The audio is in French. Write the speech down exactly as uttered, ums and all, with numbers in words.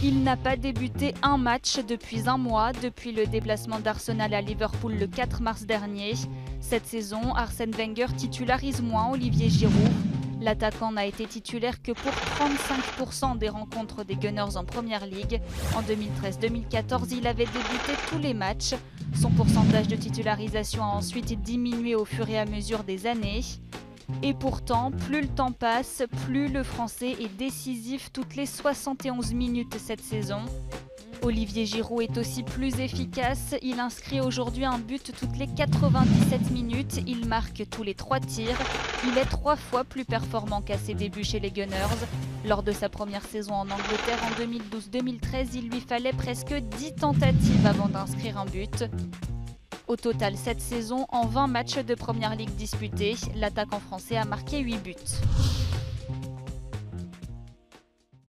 Il n'a pas débuté un match depuis un mois, depuis le déplacement d'Arsenal à Liverpool le quatre mars dernier. Cette saison, Arsène Wenger titularise moins Olivier Giroud. L'attaquant n'a été titulaire que pour trente-cinq pour cent des rencontres des Gunners en Première Ligue. En deux mille treize deux mille quatorze, il avait débuté tous les matchs. Son pourcentage de titularisation a ensuite diminué au fur et à mesure des années. Et pourtant, plus le temps passe, plus le Français est décisif toutes les soixante et onze minutes cette saison. Olivier Giroud est aussi plus efficace. Il inscrit aujourd'hui un but toutes les quatre-vingt-dix-sept minutes. Il marque tous les trois tirs. Il est trois fois plus performant qu'à ses débuts chez les Gunners. Lors de sa première saison en Angleterre en deux mille douze deux mille treize, il lui fallait presque dix tentatives avant d'inscrire un but. Au total, cette saison, en vingt matchs de Première Ligue disputés, l'attaquant français a marqué huit buts.